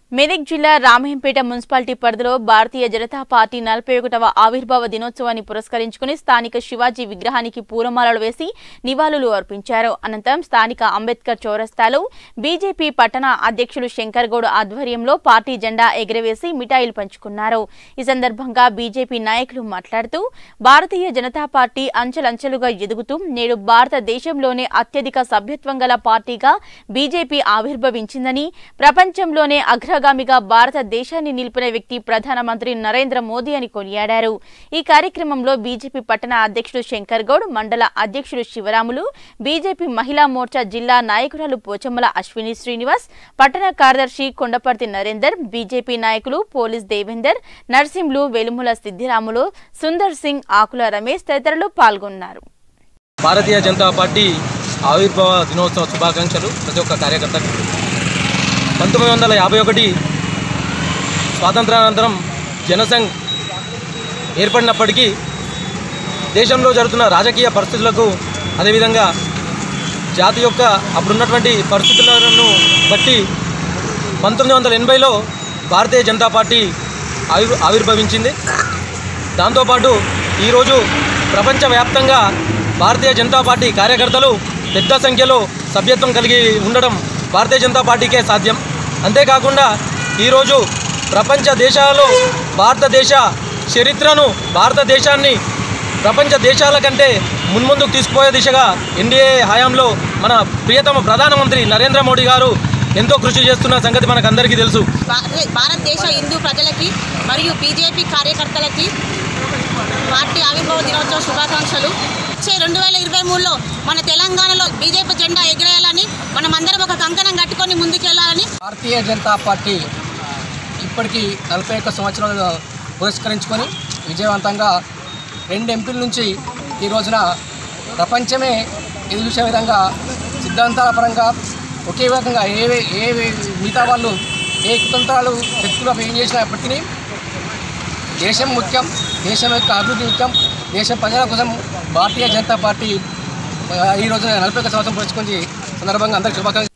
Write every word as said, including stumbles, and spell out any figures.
మెదక్ జిల్లా రామహంపేట మున్సిపాలిటీ పరిధిలో భారతీయ జనతా పార్టీ నలభై ఒకటవ ఆవిర్భావ దినోత్సవాన్ని పురస్కరించుకుని స్థానిక శివాజీ విగ్రహానికి పూలమాలలు వేసి నివాళులు అర్పించారు. అనంతరం స్థానిక అంబేద్కర్ చౌరస్తాలో బీజేపీ పట్టణ అధ్యక్షులు శంకర్ గౌడ్ ఆధ్వర్యంలో పార్టీ జెండా ఎగురవేసి మిఠాయిలు పంచుకున్నారు. ఈ సందర్భంగా బీజేపీ నాయకులు మాట్లాడుతూ భారతీయ జనతా పార్టీ అంచెలంచెలుగా ఎదుగుతూ నేడు భారతదేశంలోనే అత్యధిక సభ్యత్వం గల పార్టీగా బీజేపీ ఆవిర్భవించిందని, ప్రపంచంలోనే అగ్ర గామిగా భారతదేశాన్ని నిలిపిన వ్యక్తి ప్రధానమంత్రి నరేంద్ర మోదీ అని కొనియాడారు. ఈ కార్యక్రమంలో బీజేపీ పట్టణ అధ్యక్షుడు శంకర్ గౌడ్, మండల అధ్యక్షుడు శివరాములు, బీజేపీ మహిళా మోర్చా జిల్లా నాయకురాలు పోచమ్మల అశ్విని శ్రీనివాస్, పట్టణ కార్యదర్శి కొండపర్తి నరేందర్, బీజేపీ నాయకులు పోలీస్ దేవేందర్, నర్సింహులు, వెలుముల సిద్దిరాములు, సుందర్ సింగ్, ఆకుల రమేష్ తదితరులు పాల్గొన్నారు. భారతీయ జనతా పార్టీ ఆవిర్భావ దినోత్సవ శుభాకాంక్షలు ప్రతి ఒక్క కార్యకర్తకు. పంతొమ్మిది వందల యాభై ఒకటి స్వాతంత్రానంతరం జనసంఘ్ ఏర్పడినప్పటికీ దేశంలో జరుగుతున్న రాజకీయ పరిస్థితులకు, అదేవిధంగా జాతి యొక్క అప్పుడున్నటువంటి పరిస్థితులను బట్టి పంతొమ్మిది వందల ఎనభైలో భారతీయ జనతా పార్టీ ఆవిర్ ఆవిర్భవించింది. దాంతోపాటు ఈరోజు ప్రపంచవ్యాప్తంగా భారతీయ జనతా పార్టీ కార్యకర్తలు పెద్ద సంఖ్యలో సభ్యత్వం కలిగి ఉండడం భారతీయ జనతా పార్టీకే సాధ్యం. అంతేకాకుండా ఈరోజు ప్రపంచ దేశాలలో భారతదేశ చరిత్రను, భారతదేశాన్ని ప్రపంచ దేశాల కంటే మున్ముందుకు తీసుకుపోయే దిశగా ఎన్డీఏ హయాంలో మన ప్రియతమ ప్రధానమంత్రి నరేంద్ర మోడీ గారు ఎంతో కృషి చేస్తున్న సంగతి మనకు అందరికీ తెలుసు. భారతదేశ హిందూ ప్రజలకి మరియు బీజేపీ కార్యకర్తలకి పార్టీ ఆవిర్భావ దినోత్సవ శుభాకాంక్షలు. వచ్చే రెండు వేల ఇరవై మూడులో మన తెలంగాణలో బీజేపీ జెండా ఎగిరేయాలని, మనం అందరం ఒక కంకణం కట్టుకొని ముందుకెళ్లాలని. భారతీయ జనతా పార్టీ ఇప్పటికీ నలభై ఒక్క సంవత్సరాలు పురస్కరించుకొని విజయవంతంగా రెండు ఎంపీల నుంచి ఈ రోజున ప్రపంచమే ఎదురు చూసే విధంగా సిద్ధాంతాల పరంగా ఒకే విధంగా ఏ ఏ మిగతా వాళ్ళు ఏ కుతంత్రాలు శక్తులు ఏం చేసినప్పటికీ దేశం ముఖ్యం, దేశం యొక్క అభివృద్ధి ముఖ్యం, దేశ ప్రజల కోసం భారతీయ జనతా పార్టీ ఈ రోజున నలభై ఒక్క సంవత్సరం పురస్కరించి సందర్భంగా అందరికీ శుభాకాంక్షలు.